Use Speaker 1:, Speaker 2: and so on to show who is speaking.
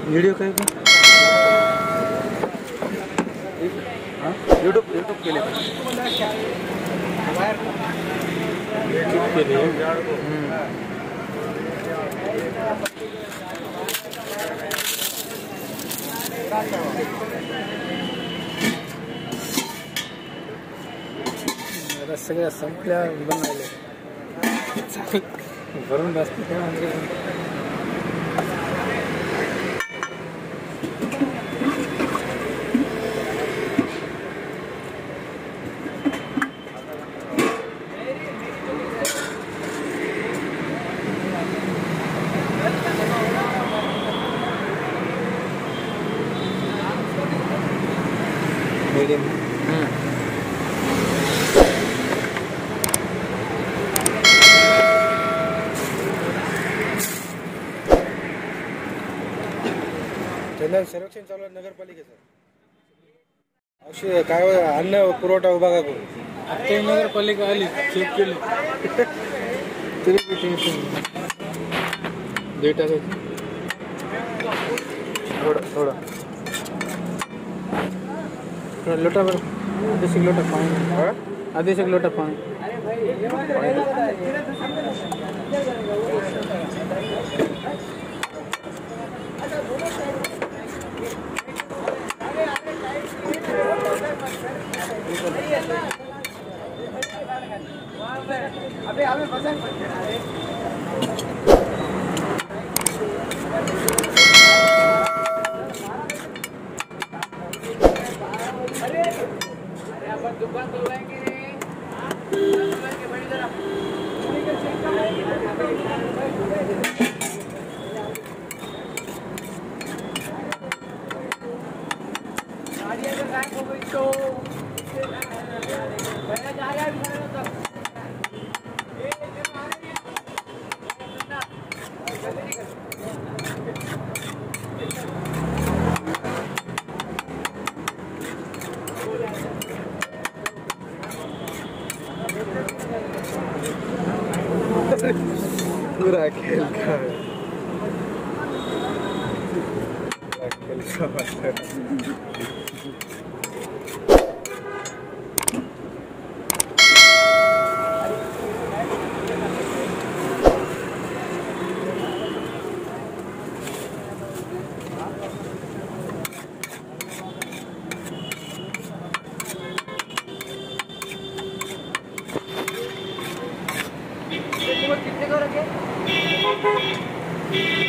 Speaker 1: video काय का YouTube केले सगळ्या संपल्या बनवले भरून बसते काय मीडियम सर्वेक्षण चालू आहे नगरपालिकेचं औषध काय अन्न पुरवठा विभागाकडून आता नगरपालिका आली चेक केली तरी टेन्शन डेटा थोडं लोटा बरं आधीच एक लोटा पाणी आधीच एक लोटा पाणी अबे हमें पसंद अरे अपन दुकान खुलवाएंगे बड़ी तरफ गाड़ियाँ तो गायब हो गई तो पहले जा रहा है पूरा खेल का कितने को रखे